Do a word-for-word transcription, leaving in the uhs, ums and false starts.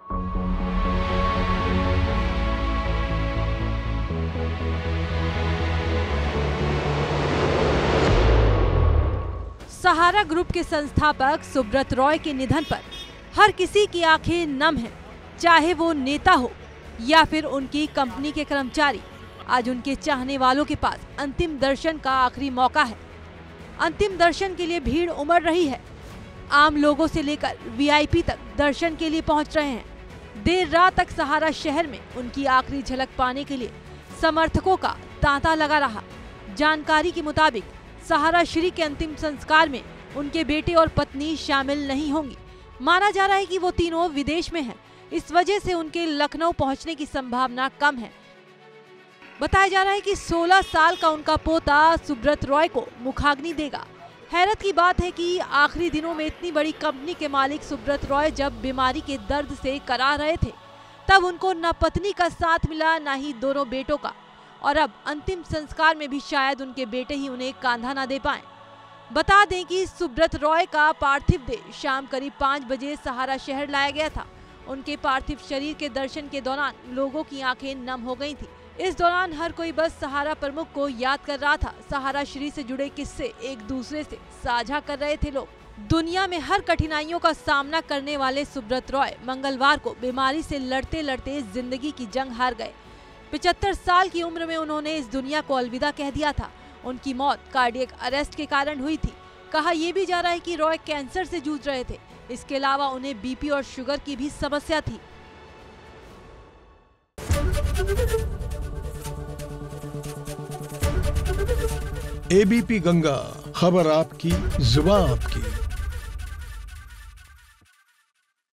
सहारा group के संस्थापक सुब्रत रॉय के निधन पर हर किसी की आंखें नम हैं, चाहे वो नेता हो या फिर उनकी कंपनी के कर्मचारी। आज उनके चाहने वालों के पास अंतिम दर्शन का आखिरी मौका है। अंतिम दर्शन के लिए भीड़ उमड़ रही है। आम लोगों से लेकर वीआईपी तक दर्शन के लिए पहुंच रहे हैं। देर रात तक सहारा शहर में उनकी आखिरी झलक पाने के लिए समर्थकों का तांता लगा रहा। जानकारी के मुताबिक सहारा श्री के अंतिम संस्कार में उनके बेटे और पत्नी शामिल नहीं होंगी। माना जा रहा है कि वो तीनों विदेश में हैं। इस वजह से उनके लखनऊ पहुंचने की संभावना कम है। बताया जा रहा है कि सोलह साल का उनका पोता सुब्रत रॉय को मुखाग्नि देगा। हैरत की बात है कि आखिरी दिनों में इतनी बड़ी कंपनी के मालिक सुब्रत रॉय जब बीमारी के दर्द से करा रहे थे, तब उनको न पत्नी का साथ मिला, न ही दोनों बेटों का, और अब अंतिम संस्कार में भी शायद उनके बेटे ही उन्हें कांधा न दे पाए। बता दें कि सुब्रत रॉय का पार्थिव देह शाम करीब पाँच बजे सहारा शहर लाया गया था। उनके पार्थिव शरीर के दर्शन के दौरान लोगों की आंखें नम हो गई थी। इस दौरान हर कोई बस सहारा प्रमुख को याद कर रहा था। सहारा श्री से जुड़े किस्से एक दूसरे से साझा कर रहे थे लोग। दुनिया में हर कठिनाइयों का सामना करने वाले सुब्रत रॉय मंगलवार को बीमारी से लड़ते लड़ते जिंदगी की जंग हार गए। पचहत्तर साल की उम्र में उन्होंने इस दुनिया को अलविदा कह दिया था। उनकी मौत कार्डियक अरेस्ट के कारण हुई थी। कहा यह भी जा रहा है कि रॉय कैंसर से जूझ रहे थे। इसके अलावा उन्हें बीपी और शुगर की भी समस्या थी। एबीपी गंगा, खबर आपकी, जुबान आपकी।